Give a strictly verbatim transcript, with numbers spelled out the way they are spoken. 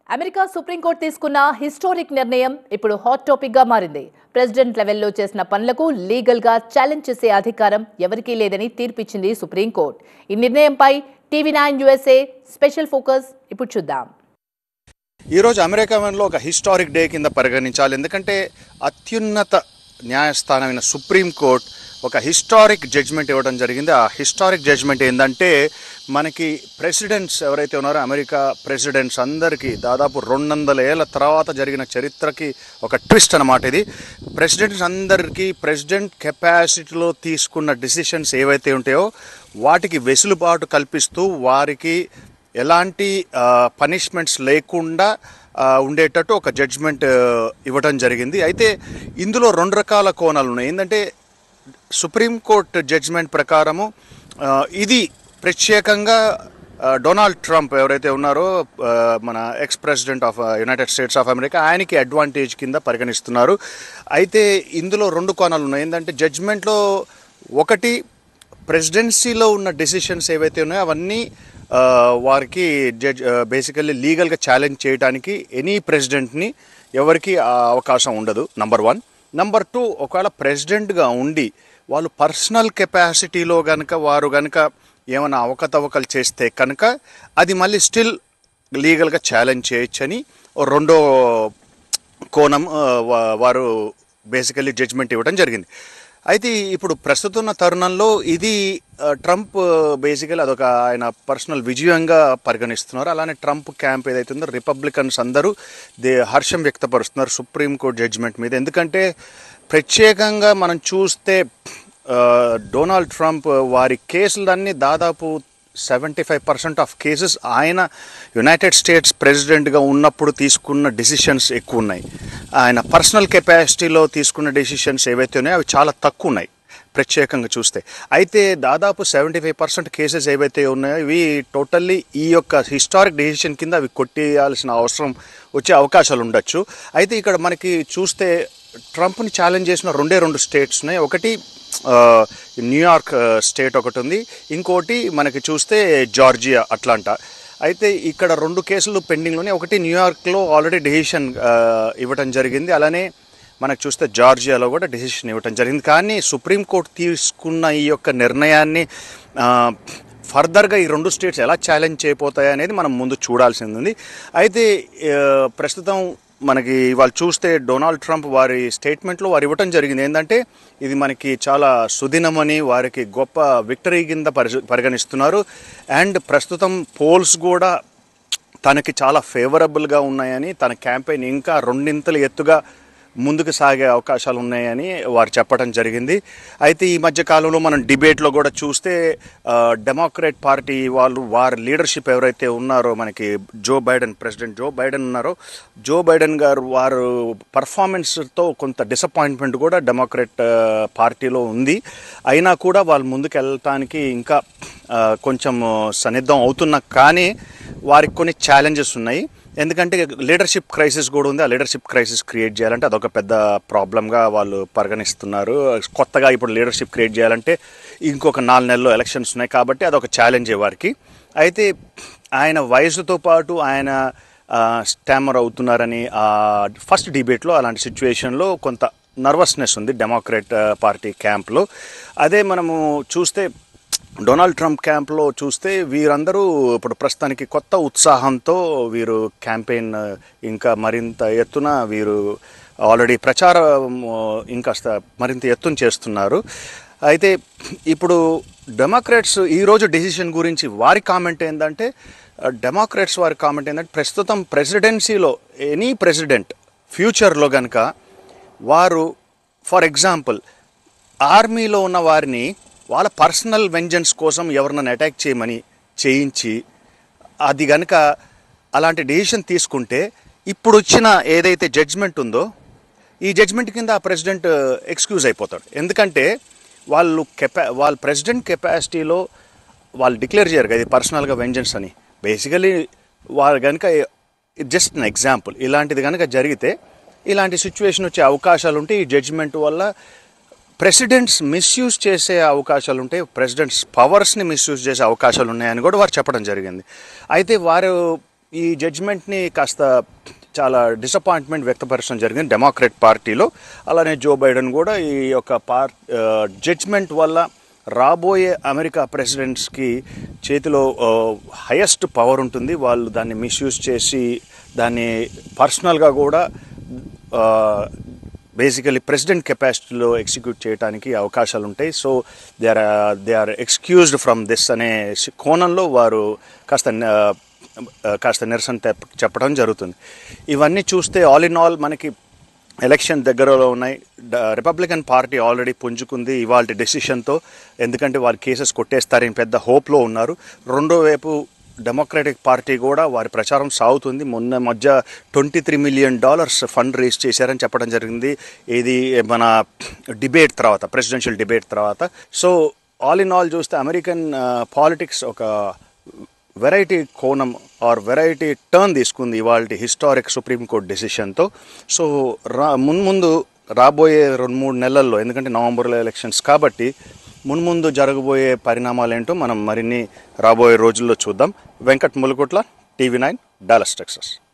America supreme court తీసుకున్న historic నిర్ణయం ఇప్పుడు హాట్ టాపిక్ గా మారింది. ప్రెసిడెంట్ లెవెల్లో చేసిన పనులకు లీగల్ గా ఛాలెంజ్ చేసే అధికారం ఎవరికీ లేదని తీర్పిచ్చింది సుప్రీంకోర్టు. ఈ నిర్ణయంపై TV nine USA special focus ఇప్పుడు చూద్దాం. ఈరోజు అమెరికాలో ఒక హిస్టారిక్ డే కింద పరిగణించాలి. ఎందుకంటే అత్యున్నత న్యాయస్థానమైన సుప్రీంకోర్టు ఒక హిస్టారిక్ జడ్జ్మెంట్ ఇవ్వడం జరిగింది. ఆ హిస్టారిక్ జడ్జ్మెంట్ ఏంటంటే మనకి ప్రెసిడెంట్స్ ఎవరైతే ఉన్నారో అమెరికా ప్రెసిడెంట్స్ అందరికీ దాదాపు రెండు వందల ఏళ్ళ తర్వాత జరిగిన చరిత్రకి ఒక ట్విస్ట్ అన్నమాట ఇది. ప్రెసిడెంట్స్ అందరికీ ప్రెసిడెంట్ కెపాసిటీలో తీసుకున్న డిసిషన్స్ ఏవైతే ఉంటాయో వాటికి వెసులుబాటు కల్పిస్తూ వారికి ఎలాంటి పనిష్మెంట్స్ లేకుండా ఉండేటట్టు ఒక జడ్జ్మెంట్ ఇవ్వడం జరిగింది. అయితే ఇందులో రెండు రకాల కోణాలు ఉన్నాయి. ఏంటంటే సుప్రీంకోర్టు జడ్జ్మెంట్ ప్రకారము ఇది ప్రత్యేకంగా డొనాల్డ్ ట్రంప్ ఎవరైతే ఉన్నారో మన ex president of United States of America ఆయనకి అడ్వాంటేజ్ కింద పరిగణిస్తున్నారు. అయితే ఇందులో రెండు కోణాలు ఉన్నాయి. ఏంటంటే జడ్జ్మెంట్లో ఒకటి ప్రెసిడెన్సీలో ఉన్న డెసిషన్స్ ఏవైతే ఉన్నాయో అవన్నీ వారికి జడ్జ్ బేసికల్లీ లీగల్గా ఛాలెంజ్ చేయడానికి ఎనీ ప్రెసిడెంట్ని ఎవరికి అవకాశం ఉండదు, నంబర్ వన్. నంబర్ టూ, ఒకవేళ ప్రెసిడెంట్గా ఉండి వాళ్ళు పర్సనల్ కెపాసిటీలో కనుక వారు కనుక ఏమైనా అవకతవకలు చేస్తే కనుక అది మళ్ళీ స్టిల్ లీగల్గా ఛాలెంజ్ చేయొచ్చని రెండో కోణం వారు బేసికల్లీ జడ్జ్మెంట్ ఇవ్వడం జరిగింది. అయితే ఇప్పుడు ప్రస్తుతం ఉన్న తరుణంలో ఇది ట్రంప్ బేసికల్ అదొక ఆయన పర్సనల్ విజయంగా పరిగణిస్తున్నారు. అలానే ట్రంప్ క్యాంప్ ఏదైతే ఉందో రిపబ్లికన్స్ అందరూ దే హర్షం వ్యక్తపరుస్తున్నారు సుప్రీంకోర్టు జడ్జిమెంట్ మీద. ఎందుకంటే ప్రత్యేకంగా మనం చూస్తే డొనాల్డ్ ట్రంప్ వారి కేసులన్నీ దాదాపు seventy five percent of cases ఆయన యునైటెడ్ స్టేట్స్ ప్రెసిడెంట్గా ఉన్నప్పుడు తీసుకున్న డెసిషన్స్ ఎక్కువ ఉన్నాయి. ఆయన పర్సనల్ కెపాసిటీలో తీసుకున్న డెసిషన్స్ ఏవైతే ఉన్నాయో అవి చాలా తక్కువ ఉన్నాయి ప్రత్యేకంగా చూస్తే. అయితే దాదాపు సెవెంటీ ఫైవ్ పర్సెంట్ కేసెస్ ఏవైతే ఉన్నాయో ఇవి టోటల్లీ ఈ యొక్క హిస్టారిక్ డెసిషన్ కింద అవి కొట్టేయాల్సిన అవసరం వచ్చే అవకాశాలు ఉండొచ్చు. అయితే ఇక్కడ మనకి చూస్తే ట్రంప్ని ఛాలెంజ్ చేసిన రెండే రెండు స్టేట్స్ ఉన్నాయి. ఒకటి న్యూయార్క్ స్టేట్ ఒకటి ఉంది, ఇంకోటి మనకి చూస్తే జార్జియా, అట్లాంటా. అయితే ఇక్కడ రెండు కేసులు పెండింగ్లోనే. ఒకటి న్యూయార్క్లో ఆల్రెడీ డెసిషన్ ఇవ్వటం జరిగింది, అలానే మనకు చూస్తే జార్జియాలో కూడా డెసిషన్ ఇవ్వటం జరిగింది. కానీ సుప్రీంకోర్టు తీసుకున్న ఈ యొక్క నిర్ణయాన్ని ఫర్దర్గా ఈ రెండు స్టేట్స్ ఎలా ఛాలెంజ్ చేయబోతాయి అనేది మనం ముందు చూడాల్సింది ఉంది. అయితే ప్రస్తుతం మనకి వాళ్ళు చూస్తే డొనాల్డ్ ట్రంప్ వారి స్టేట్మెంట్లో వారు ఇవ్వటం జరిగింది ఏంటంటే ఇది మనకి చాలా సుదినమని, వారికి గొప్ప విక్టరీ కింద పరి పరిగణిస్తున్నారు. అండ్ ప్రస్తుతం పోల్స్ కూడా తనకి చాలా ఫేవరబుల్గా ఉన్నాయని, తన క్యాంపెయిన్ ఇంకా రెండింతలు ఎత్తుగా ముందుకు సాగే అవకాశాలు ఉన్నాయని వారు చెప్పడం జరిగింది. అయితే ఈ మధ్య కాలంలో మనం డిబేట్లో కూడా చూస్తే డెమోక్రాట్ పార్టీ వాళ్ళు వారి లీడర్షిప్ ఎవరైతే ఉన్నారో మనకి Joe Biden president Joe Biden ఉన్నారో జో బైడెన్ గారు వారు పర్ఫార్మెన్స్తో కొంత డిసప్పాయింట్మెంట్ కూడా డెమోక్రాట్ పార్టీలో ఉంది. అయినా కూడా వాళ్ళు ముందుకు వెళ్ళటానికి ఇంకా కొంచెం సన్నిద్ధం అవుతున్నా కానీ వారికి కొన్ని ఛాలెంజెస్ ఉన్నాయి. ఎందుకంటే లీడర్షిప్ క్రైసిస్ కూడా ఉంది. ఆ లీడర్షిప్ క్రైసిస్ క్రియేట్ చేయాలంటే అదొక పెద్ద ప్రాబ్లంగా వాళ్ళు పరిగణిస్తున్నారు. కొత్తగా ఇప్పుడు లీడర్షిప్ క్రియేట్ చేయాలంటే ఇంకొక నాలుగు నెలల్లో ఎలక్షన్స్ ఉన్నాయి కాబట్టి అదొక ఛాలెంజ్ వారికి. అయితే ఆయన వయసుతో పాటు ఆయన స్టామర్ అవుతున్నారని ఫస్ట్ డిబేట్లో అలాంటి సిచ్యువేషన్లో కొంత నర్వస్నెస్ ఉంది డెమోక్రాట్ పార్టీ క్యాంప్లో. అదే మనము చూస్తే డొనాల్డ్ ట్రంప్ క్యాంప్లో చూస్తే వీరందరూ ఇప్పుడు ప్రస్తుతానికి కొత్త ఉత్సాహంతో వీరు క్యాంపెయిన్ ఇంకా మరింత ఎత్తున వీరు ఆల్రెడీ ప్రచారం ఇంకా మరింత ఎత్తున చేస్తున్నారు. అయితే ఇప్పుడు డెమోక్రాట్స్ ఈరోజు డెసిషన్ గురించి వారి కామెంట్ ఏంటంటే డెమోక్రాట్స్ వారి కామెంట్ ఏంటంటే ప్రస్తుతం ప్రెసిడెన్సీలో ఎనీ ప్రెసిడెంట్ ఫ్యూచర్లో కనుక వారు ఫర్ ఎగ్జాంపుల్ ఆర్మీలో ఉన్న వారిని వాళ్ళ పర్సనల్ వెంజెన్స్ కోసం ఎవరినైనా అటాక్ చేయమని చేయించి అది కనుక అలాంటి డెసిషన్ తీసుకుంటే ఇప్పుడు వచ్చిన ఏదైతే జడ్జ్మెంట్ ఉందో ఈ జడ్జ్మెంట్ కింద ఆ ప్రెసిడెంట్ ఎక్స్క్యూజ్ అయిపోతాడు. ఎందుకంటే వాళ్ళు కెపా వాళ్ళ ప్రెసిడెంట్ కెపాసిటీలో వాళ్ళు డిక్లేర్ చేయరు కదా ఇది పర్సనల్గా వెంజెన్స్ అని. బేసికలీ వాళ్ళు కనుక జస్ట్ అన్ ఎగ్జాంపుల్ ఇలాంటిది కనుక జరిగితే ఇలాంటి సిచ్యువేషన్ వచ్చే అవకాశాలు ఉంటే ఈ జడ్జ్మెంట్ వల్ల ప్రెసిడెంట్స్ మిస్యూజ్ చేసే అవకాశాలు ఉంటాయి, ప్రెసిడెంట్స్ పవర్స్ని మిస్యూజ్ చేసే అవకాశాలు ఉన్నాయని కూడా వారు చెప్పడం జరిగింది. అయితే వారు ఈ జడ్జిమెంట్ని కాస్త చాలా డిసప్పాయింట్మెంట్ వ్యక్తపరచడం జరిగింది డెమోక్రట్ పార్టీలో. అలానే జో బైడెన్ కూడా ఈ యొక్క పార్ జడ్జిమెంట్ వల్ల రాబోయే అమెరికా ప్రెసిడెంట్స్కి చేతిలో హైయెస్ట్ పవర్ ఉంటుంది. వాళ్ళు దాన్ని మిస్యూజ్ చేసి దాన్ని పర్సనల్గా కూడా బేసికలీ ప్రెసిడెంట్ కెపాసిటీలో ఎగ్జిక్యూట్ చేయడానికి అవకాశాలు ఉంటాయి. So they are they are excused from this అనే కోణంలో వారు కాస్త కాస్త నిరసన చెప్పడం జరుగుతుంది. ఇవన్నీ చూస్తే ఆల్ ఇన్ ఆల్ మనకి ఎలక్షన్ దగ్గరలో ఉన్నాయి. రిపబ్లికన్ పార్టీ ఆల్రెడీ పుంజుకుంది ఇవాళ డెసిషన్తో, ఎందుకంటే వాళ్ళు కేసెస్ కొట్టేస్తారని పెద్ద హోప్లో ఉన్నారు. రెండో వైపు డెమోక్రటిక్ పార్టీ కూడా వారి ప్రచారం సాగుతుంది. మొన్న మధ్య twenty three million dollars fund raise చేశారని చెప్పడం జరిగింది ఇది మన డిబేట్ తర్వాత, ప్రెసిడెన్షియల్ డిబేట్ తర్వాత. సో ఆల్ ఇన్ ఆల్ చూస్తే అమెరికన్ పాలిటిక్స్ ఒక వెరైటీ కోణం ఆర్ వెరైటీ టర్న్ తీసుకుంది ఇవాళ హిస్టారిక్ సుప్రీంకోర్టు డెసిషన్తో. సో రా మున్ముందు రాబోయే రెండు మూడు నెలల్లో, ఎందుకంటే నవంబర్లో ఎలక్షన్స్ కాబట్టి మున్ముందు జరగబోయే పరిణామాలు ఏంటో మనం మరిన్ని రాబోయే రోజుల్లో చూద్దాం. Venkat Mulugutla, TV nine, Dallas, Texas.